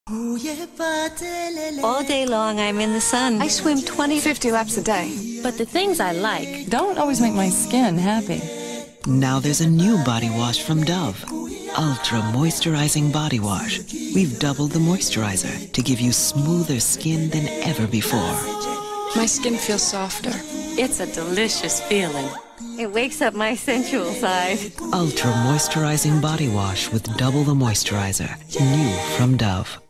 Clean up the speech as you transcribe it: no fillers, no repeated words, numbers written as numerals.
All day long, I'm in the sun. I swim 50 laps a day. But the things I like don't always make my skin happy. Now there's a new body wash from Dove. Ultra Moisturizing Body Wash. We've doubled the moisturizer to give you smoother skin than ever before. My skin feels softer. It's a delicious feeling. It wakes up my sensual side. Ultra Moisturizing Body Wash with double the moisturizer. New from Dove.